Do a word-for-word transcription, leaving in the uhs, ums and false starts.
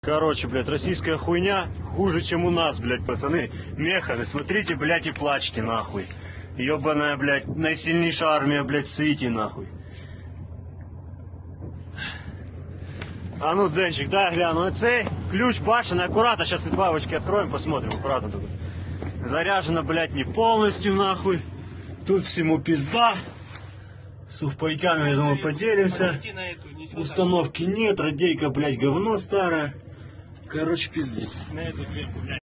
Короче, блядь, российская хуйня хуже, чем у нас, блядь, пацаны. Механы, смотрите, блядь, и плачьте, нахуй. Ёбаная, блядь, наисильнейшая армия, блядь, сыти, нахуй. А ну, Денчик, дай гляну. Цей ключ башенный, аккуратно. Сейчас из бабочки откроем, посмотрим, аккуратно только. Заряжено, блядь, не полностью, нахуй. Тут всему пизда. Сухпайками, я думаю, поделимся. Установки нет, радейка, блядь, говно старое. Короче, пиздец.